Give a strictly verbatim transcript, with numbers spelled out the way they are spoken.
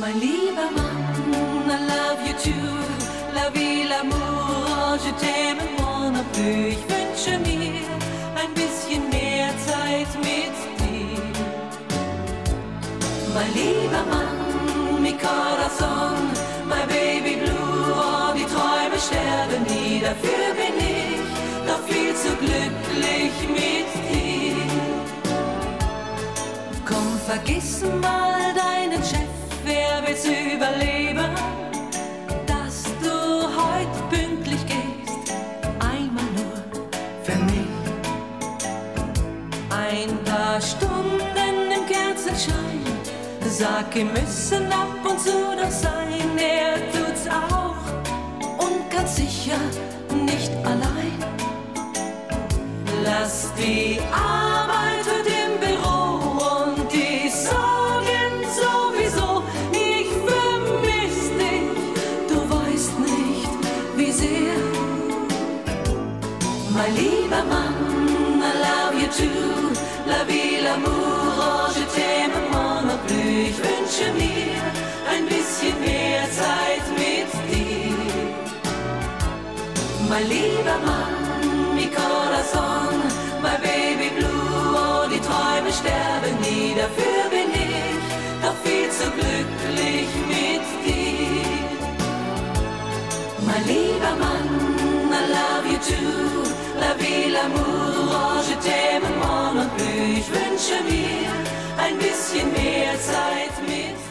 Mein lieber Mann, I love you too. La vie, l'amour, je t'aime moi non plus. Ich wünsche mir ein bisschen mehr Zeit mit dir. Mein lieber Mann, mi corazon, my baby blue. Oh, die Träume sterben nie, dafür bin ich doch viel zu glücklich mit dir. Komm, vergiss mal deinen Chef, wer will's überleben, dass du heute pünktlich gehst, einmal nur für mich. Ein paar Stunden im Kerzenschein, sag, wir müssen ab und zu doch sein, er tut's auch und ganz sicher nicht allein. Lass die Arbeit heute im Büro und die Sorgen sowieso. Ich vermiss dich, du weißt nicht, wie sehr. Mein lieber Mann, I love you too. La vie, l'amour, oh, je t'aime moi non plus. Ich wünsche mir ein bisschen mehr Zeit mit dir. Mein lieber Mann, mi corazon, my baby blue, oh, die Träume sterben nie, dafür bin ich doch viel zu glücklich mit dir. Mein lieber Mann, I love you too, la vie, l'amour, oh, je t'aime moi non plus. Ich wünsche mir ein bisschen mehr Zeit mit dir.